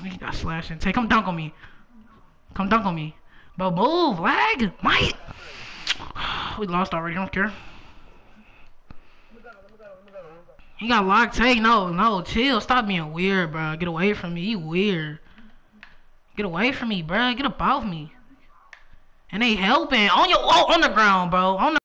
He got slashing. Tay, come dunk on me. Come dunk on me. Bro, move. Lag. Might. We lost already. Don't care. He got locked. Tay, no. Chill. Stop being weird, bro. Get away from me. You weird. Get away from me, bro. Get above me. And they helping. On the ground, bro. On the